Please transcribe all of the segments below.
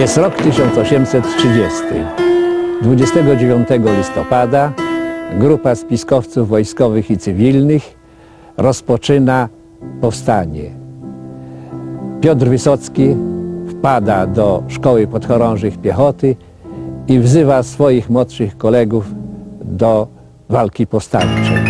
Jest rok 1830. 29 listopada grupa spiskowców wojskowych i cywilnych rozpoczyna powstanie. Piotr Wysocki wpada do Szkoły Podchorążych Piechoty i wzywa swoich młodszych kolegów do walki powstańczej.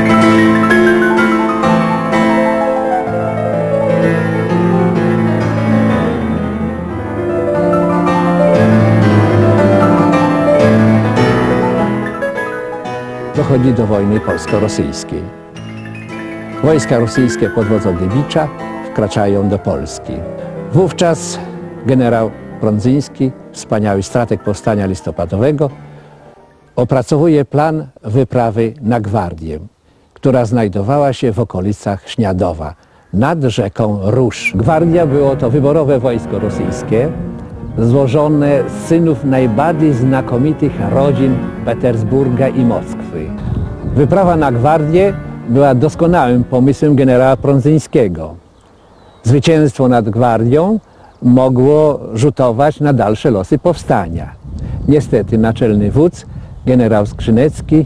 Dochodzi do wojny polsko-rosyjskiej. Wojska rosyjskie pod wodzą Dybicza wkraczają do Polski. Wówczas generał Prądzyński, wspaniały strateg powstania listopadowego, opracowuje plan wyprawy na Gwardię, która znajdowała się w okolicach Śniadowa, nad rzeką Rusz. Gwardia było to wyborowe wojsko rosyjskie, złożone z synów najbardziej znakomitych rodzin Petersburga i Moskwy. Wyprawa na Gwardię była doskonałym pomysłem generała Prądzyńskiego. Zwycięstwo nad Gwardią mogło rzutować na dalsze losy powstania. Niestety naczelny wódz, generał Skrzynecki,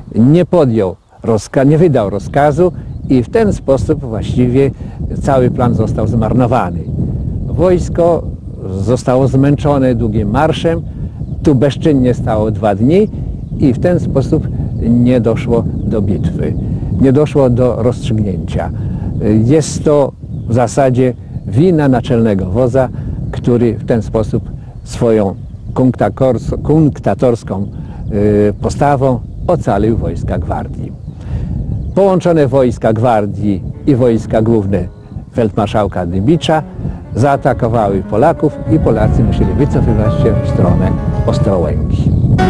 nie wydał rozkazu i w ten sposób właściwie cały plan został zmarnowany. Wojsko zostało zmęczone długim marszem, tu bezczynnie stało 2 dni i w ten sposób nie doszło do bitwy, nie doszło do rozstrzygnięcia. Jest to w zasadzie wina naczelnego wodza, który w ten sposób swoją kunktatorską postawą ocalił wojska Gwardii. Połączone wojska Gwardii i wojska główne feldmarszałka Dybicza zaatakowały Polaków i Polacy musieli wycofywać się w stronę Ostrołęki.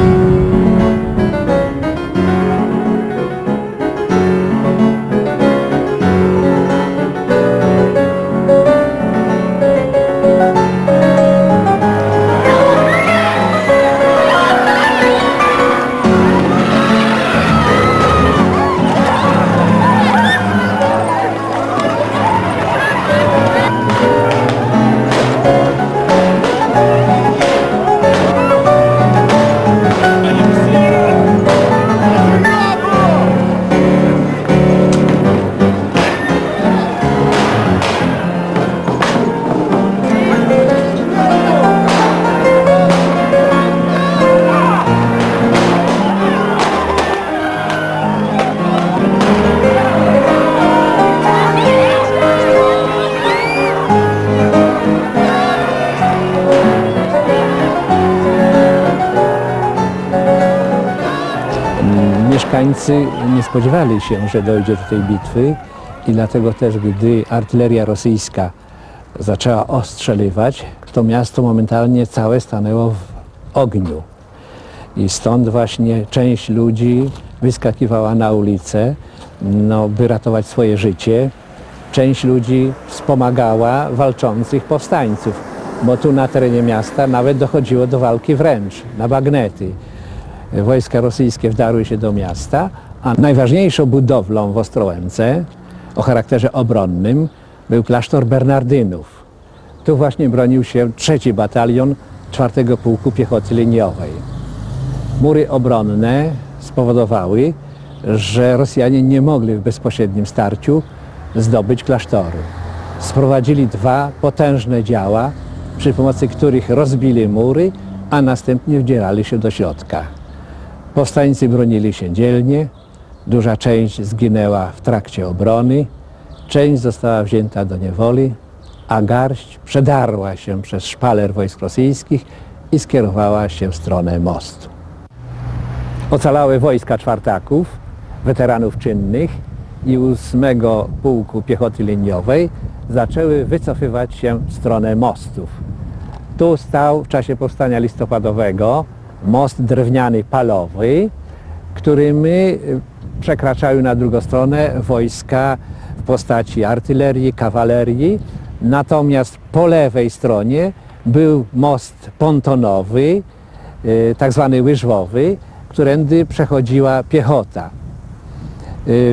Mieszkańcy nie spodziewali się, że dojdzie do tej bitwy i dlatego też, gdy artyleria rosyjska zaczęła ostrzeliwać, to miasto momentalnie całe stanęło w ogniu. I stąd właśnie część ludzi wyskakiwała na ulicę, by ratować swoje życie. Część ludzi wspomagała walczących powstańców, bo tu na terenie miasta nawet dochodziło do walki wręcz, na bagnety. Wojska rosyjskie wdarły się do miasta, a najważniejszą budowlą w Ostrołęce o charakterze obronnym był klasztor Bernardynów. Tu właśnie bronił się 3. batalion 4. Pułku Piechoty Liniowej. Mury obronne spowodowały, że Rosjanie nie mogli w bezpośrednim starciu zdobyć klasztoru. Sprowadzili 2 potężne działa, przy pomocy których rozbili mury, a następnie wdzierali się do środka. Powstańcy bronili się dzielnie, duża część zginęła w trakcie obrony, część została wzięta do niewoli, a garść przedarła się przez szpaler wojsk rosyjskich i skierowała się w stronę mostu. Ocalałe wojska czwartaków, weteranów czynnych i 8. Pułku Piechoty Liniowej zaczęły wycofywać się w stronę mostów. Tu stał w czasie powstania listopadowego most drewniany palowy, którym przekraczały na drugą stronę wojska w postaci artylerii, kawalerii. Natomiast po lewej stronie był most pontonowy, tak zwany łyżwowy, którędy przechodziła piechota.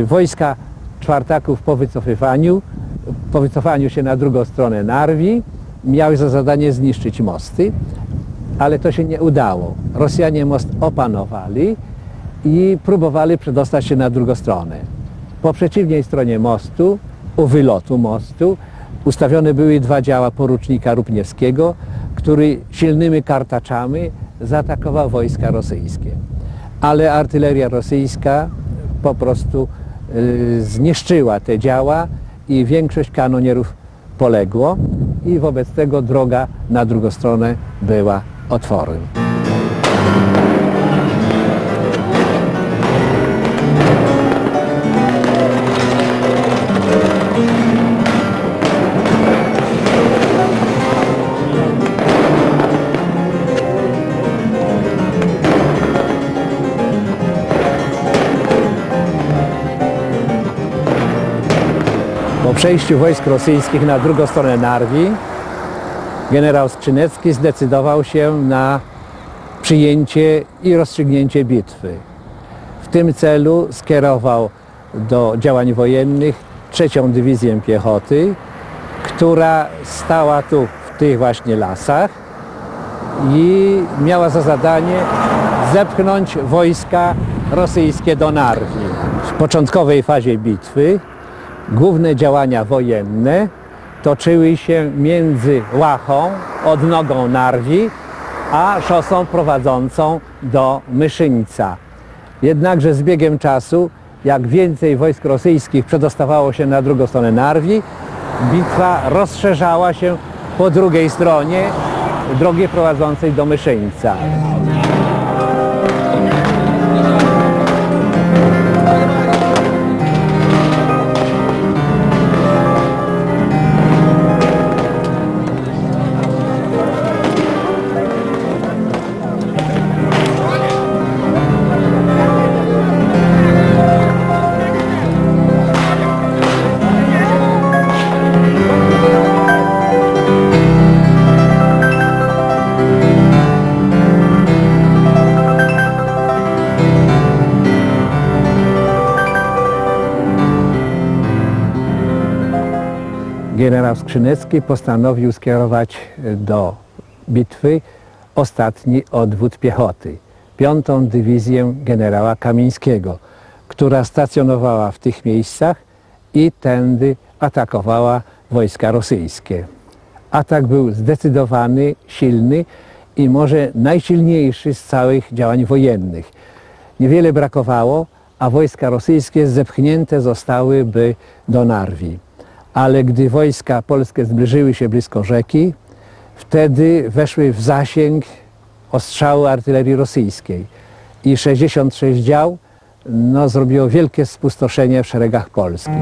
Wojska czwartaków po wycofaniu się na drugą stronę Narwi miały za zadanie zniszczyć mosty, ale to się nie udało. Rosjanie most opanowali i próbowali przedostać się na drugą stronę. Po przeciwnej stronie mostu, u wylotu mostu, ustawione były 2 działa porucznika Rupniewskiego, który silnymi kartaczami zaatakował wojska rosyjskie. Ale artyleria rosyjska po prostu zniszczyła te działa i większość kanonierów poległo i wobec tego droga na drugą stronę była otworem. Po przejściu wojsk rosyjskich na drugą stronę Narwi generał Skrzynecki zdecydował się na przyjęcie i rozstrzygnięcie bitwy. W tym celu skierował do działań wojennych 3. Dywizję Piechoty, która stała tu w tych właśnie lasach i miała za zadanie zepchnąć wojska rosyjskie do Narwi. W początkowej fazie bitwy główne działania wojenne toczyły się między Łachą, odnogą Narwi, a szosą prowadzącą do Myszyńca. Jednakże z biegiem czasu, jak więcej wojsk rosyjskich przedostawało się na drugą stronę Narwi, bitwa rozszerzała się po drugiej stronie drogi prowadzącej do Myszyńca. Generał Skrzynecki postanowił skierować do bitwy ostatni odwód piechoty, 5. Dywizję generała Kamińskiego, która stacjonowała w tych miejscach i tędy atakowała wojska rosyjskie. Atak był zdecydowany, silny i może najsilniejszy z całych działań wojennych. Niewiele brakowało, a wojska rosyjskie zepchnięte zostałyby do Narwi. Ale gdy wojska polskie zbliżyły się blisko rzeki, wtedy weszły w zasięg ostrzału artylerii rosyjskiej i 66 dział zrobiło wielkie spustoszenie w szeregach polskich.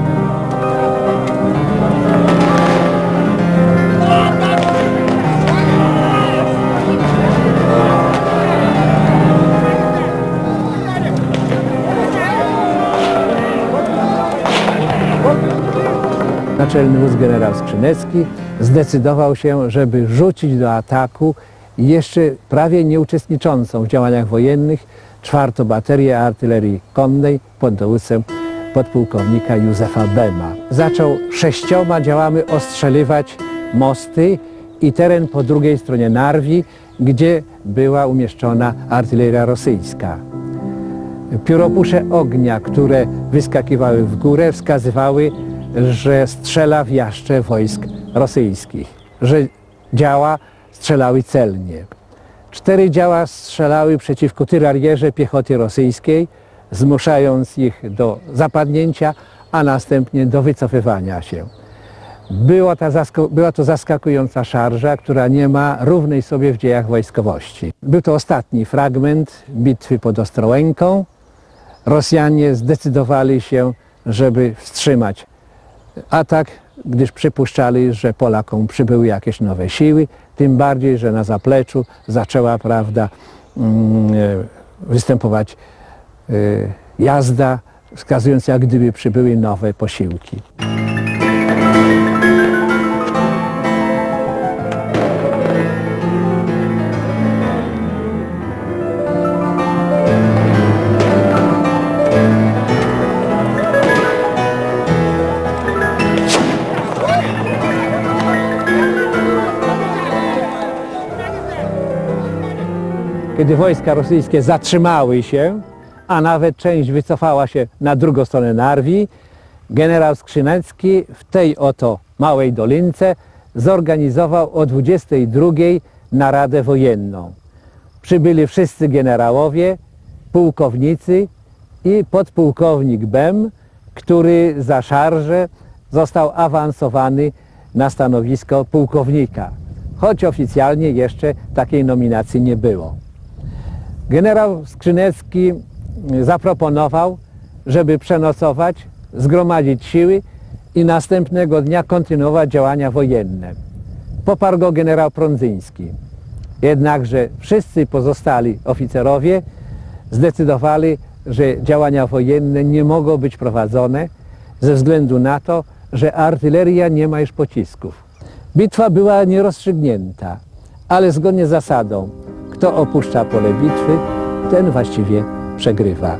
Naczelny wódz generał Skrzynecki zdecydował się, żeby rzucić do ataku jeszcze prawie nieuczestniczącą w działaniach wojennych 4. Baterię Artylerii Konnej pod dowództwem podpułkownika Józefa Bema. Zaczął 6 działami ostrzeliwać mosty i teren po drugiej stronie Narwi, gdzie była umieszczona artyleria rosyjska. Pióropusze ognia, które wyskakiwały w górę, wskazywały, że strzela w jaszcze wojsk rosyjskich, że działa strzelały celnie. 4 działa strzelały przeciwko tyrarierze piechoty rosyjskiej, zmuszając ich do zapadnięcia, a następnie do wycofywania się. Była to zaskakująca szarża, która nie ma równej sobie w dziejach wojskowości. Był to ostatni fragment bitwy pod Ostrołęką. Rosjanie zdecydowali się, żeby wstrzymać atak, gdyż przypuszczali, że Polakom przybyły jakieś nowe siły, tym bardziej, że na zapleczu zaczęła, występować jazda, wskazując, jak gdyby przybyły nowe posiłki. kiedy wojska rosyjskie zatrzymały się, a nawet część wycofała się na drugą stronę Narwi, generał Skrzynecki w tej oto małej dolince zorganizował o 22 naradę wojenną. Przybyli wszyscy generałowie, pułkownicy i podpułkownik Bem, który za szarże został awansowany na stanowisko pułkownika, choć oficjalnie jeszcze takiej nominacji nie było. Generał Skrzynecki zaproponował, żeby przenocować, zgromadzić siły i następnego dnia kontynuować działania wojenne. Poparł go generał Prądzyński. Jednakże wszyscy pozostali oficerowie zdecydowali, że działania wojenne nie mogą być prowadzone ze względu na to, że artyleria nie ma już pocisków. Bitwa była nierozstrzygnięta, ale zgodnie z zasadą, kto opuszcza pole bitwy, ten właściwie przegrywa.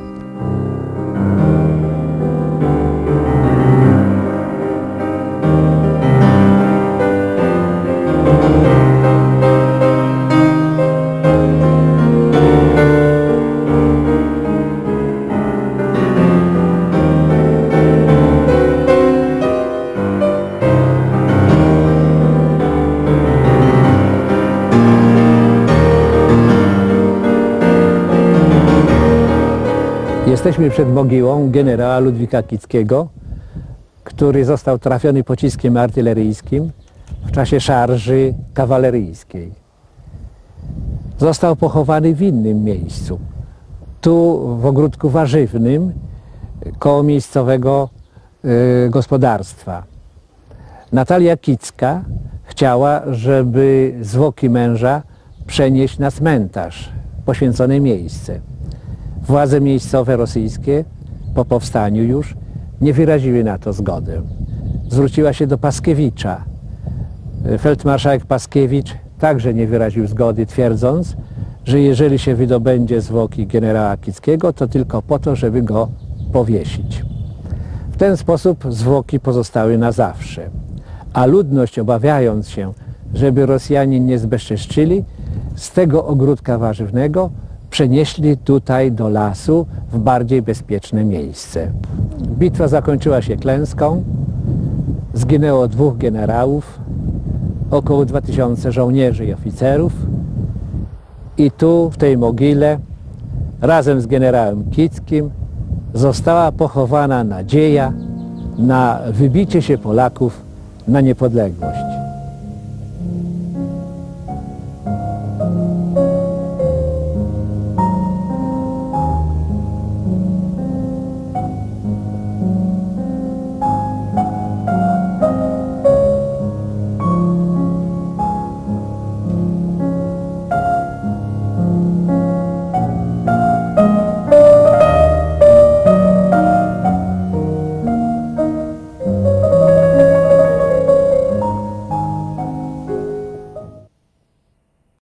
Jesteśmy przed mogiłą generała Ludwika Kickiego, który został trafiony pociskiem artyleryjskim w czasie szarży kawaleryjskiej. Został pochowany w innym miejscu, tu w ogródku warzywnym koło miejscowego gospodarstwa. Natalia Kicka chciała, żeby zwłoki męża przenieść na cmentarz, poświęcone miejsce. Władze miejscowe rosyjskie po powstaniu już nie wyraziły na to zgody. Zwróciła się do Paskiewicza. Feldmarszałek Paskiewicz także nie wyraził zgody, twierdząc, że jeżeli się wydobędzie zwłoki generała Kickiego, to tylko po to, żeby go powiesić. W ten sposób zwłoki pozostały na zawsze. A ludność, obawiając się, żeby Rosjanie nie zbezczeszczyli, z tego ogródka warzywnego przenieśli tutaj do lasu w bardziej bezpieczne miejsce. Bitwa zakończyła się klęską, zginęło 2 generałów, około 2000 żołnierzy i oficerów i tu, w tej mogile, razem z generałem Kickim została pochowana nadzieja na wybicie się Polaków na niepodległość.